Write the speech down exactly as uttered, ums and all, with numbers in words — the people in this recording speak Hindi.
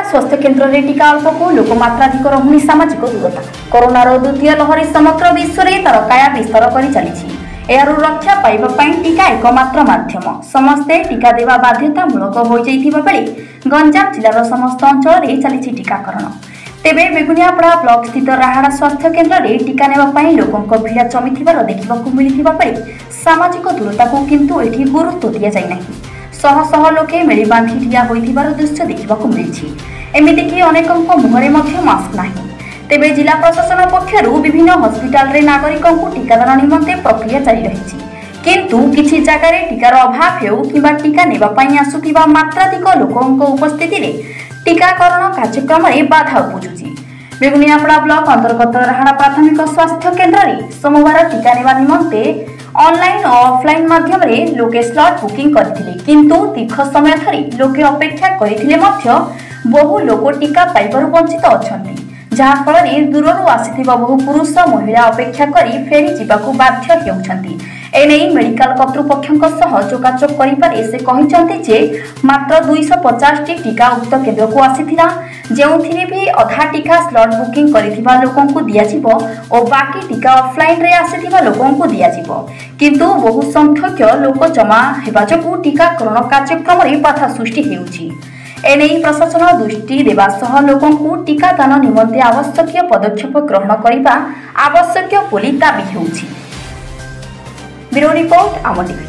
स्वास्थ्य केन्द्र में टीका अल्प को लोकमात्राधिक रहुनी सामाजिक दूरता। कोरोनार द्वितीय लहरी समग्र विश्व में तार काया विस्तार कर चली। यार रक्षा पाइबा टीका एकमात्र माध्यम। समस्ते टीका देवा बाध्यतामूलक हो जाइथिबा बेले गंजाम जिलार समस्त अंचल में चली टीकाकरण। तेबे बेगुनियापड़ा ब्लॉक स्थित राहाड़ा स्वास्थ्य केन्द्र में टीका नेबाई लोकों भिड़ जमीथिबार देखा मिलता बेले सामाजिक दूरता को किंतु एठी गुरुत्व दि जाए नहीं। शह शह लोके मेली बांधि ठिया होइथिबार दृश्य देखा मिली। एमितिकी अनेकों मुहरे मास्क नहीं। तेबे जिला प्रशासन पक्षर विभिन्न हस्पिटाल रे नागरिकों को टीकादान निमंते प्रक्रिया जारी रही। किंतु किछि जगार टीकार अभाव हेउ किबा टीका नेबाई आसुथिबा मात्राधिक लोकों उपस्थिति रे टीकाकरण कार्यक्रम में बाधा उपजुची। बेगुनियापड़ा ब्लॉक अंतर्गत राहाड़ा प्राथमिक स्वास्थ्य केन्द्र में सोमवार टीका नेबा निमंते ऑनलाइन और ऑफलाइन माध्यम रे लोके स्लॉट बुकिंग करथिले। किंतु दीर्घ समय धरी लोके अपेक्षा करथिले मध्य बहु लोक टीका पाइबारु वंचित अछंती, जहा फल दूररू आसिथिबा बहु पुरुष महिला अपेक्षा करी फेरी जिबाकू बाध्य हेउछंती। एने मेडिकल कर्तृपक्षों सह जोगाजोग करिपारे से कहिसंती जे मात्र दो सौ पचास टी टीका उक्त केन्द्र को आसीथिला, जेउथिरे भी अधा टीका स्लॉट बुकिंग करिथिबा लोकों को दियाजिबो और बाकी टीका ऑफलाइन रे आसीथिबा लोकों को दियाजिबो। किंतु बहु संख्यक लोक जमा हेबा जोगु टीकाकरण कार्यक्रम रे बाधा सृष्टि हेउछि। एने प्रशासन दृष्टि देवा सह लोकों को टीकादान निमंते आवश्यक पदक्षेप ग्रहण करिबा आवश्यक बोली दाबी हेउछि। ब्यूरो रिपोर्ट आम टीवी।